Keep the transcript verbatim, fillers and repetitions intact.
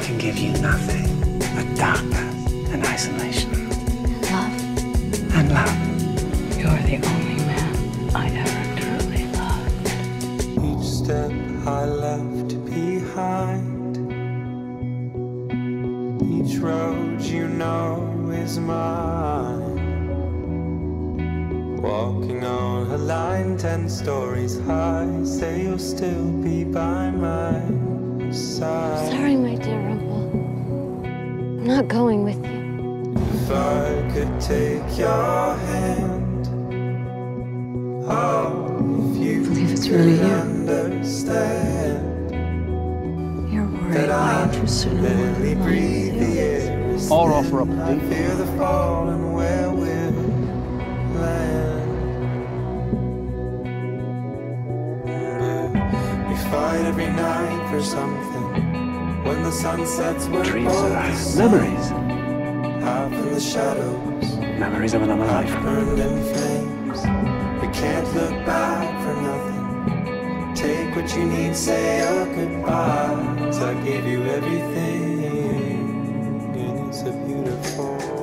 can give you nothing but darkness and isolation. Love. And love. You're the only man I ever truly loved. Each step I left behind, each road you know is mine. Walking on a line ten stories high, say you'll still be by my side. Sorry, my dear Rumpel. I'm not going with you. If I could take your hand, oh, if you I believe it's really you. understand. You're worried my interests are no longer breathe the yours. air. Or offer up a I deal. fear the fall and where we'll land. We fight every night for something. When the sun sets, we're Dreams both are the same. memories. Out in the shadows, Memories of another life. burned in flames. We can't look back for nothing. Take what you need, say your goodbyes. I gave you everything, and it's a beautiful